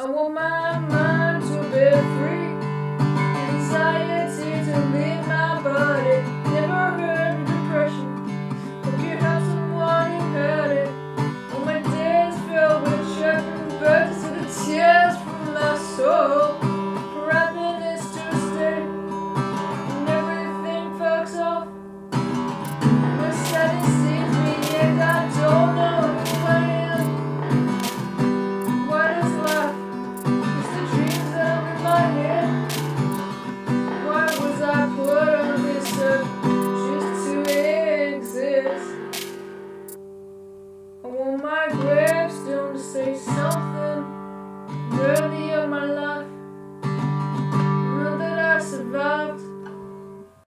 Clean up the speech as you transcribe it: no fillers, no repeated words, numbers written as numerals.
want my mind to be free, anxiety to leave my body. Never heard of depression, hope you have someone who had it. All my days filled with sharpened birds to the tears from my soul, for happiness to stay, and everything fucks off. The sadness sees me and I don't know who I am. What is life? It's the dreams that are in my head. Why was I put on this earth just to exist? I want